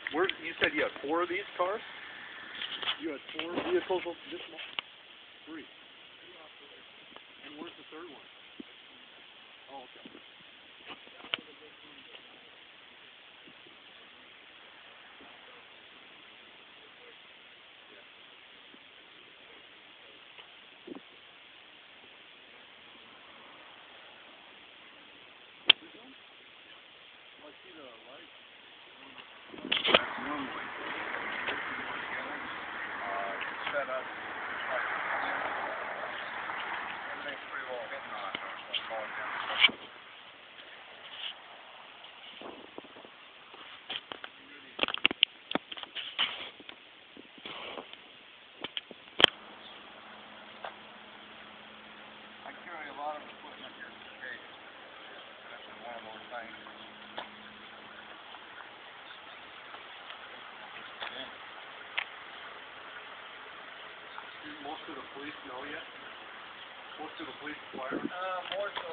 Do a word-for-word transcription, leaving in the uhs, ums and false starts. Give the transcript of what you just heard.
Where you said you had four of these cars? You had four vehicles of this one? Three. And where's the third one? Oh, okay. I see the light. That's normally uh, set up like everything's pretty well hidden on it. It's falling down. I carry a lot of equipment here today. That's one of those things. Do most of the police know yet? Most of the police and firemen? Uh, more so